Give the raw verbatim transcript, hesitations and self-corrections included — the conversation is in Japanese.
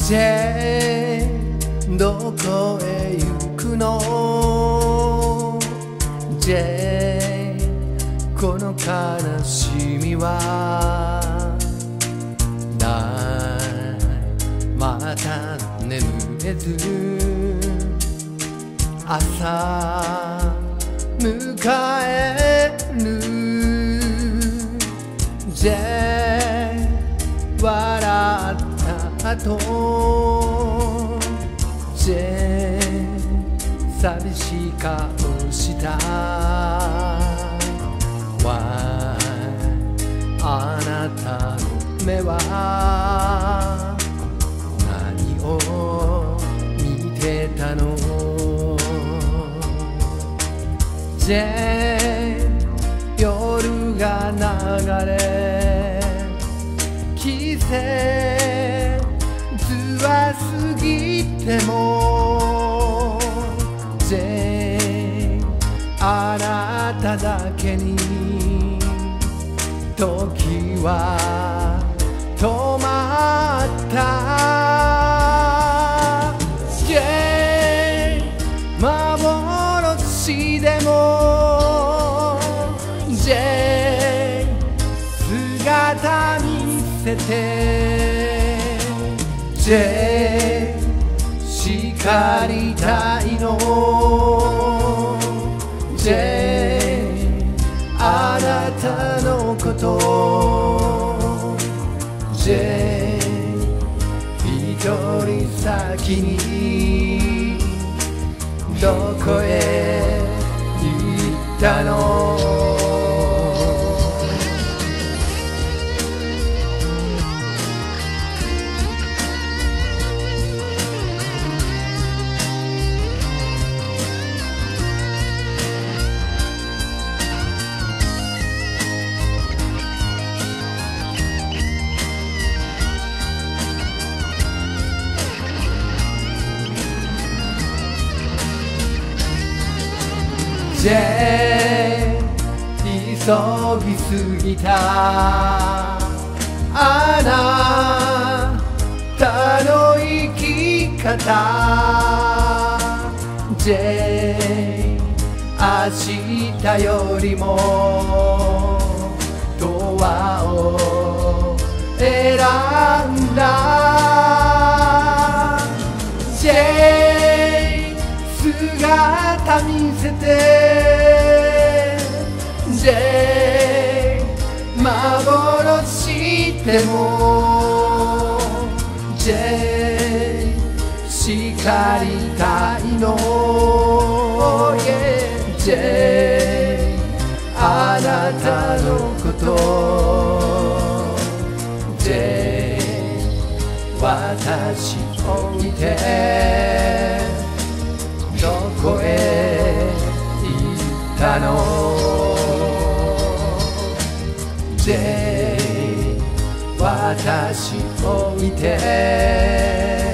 J どこへ行くの J この悲しみはないまた眠れず朝迎える J 笑った後 J 寂しい顔したあなたの目は何を見てたの J 夜が流れ季節は過ぎても J あなただけに時は止まった J 幻でも J 姿見せて J 叱りたいの J あなたのことJ 一人先にどこへ行ったのJ 急ぎすぎたあなたの生き方 J 明日よりも永遠を選んだ J 姿見せて J 幻でも J 叱りたいの yeah, J あなたのことJ 私を見てどこへ行ったの J 私を見て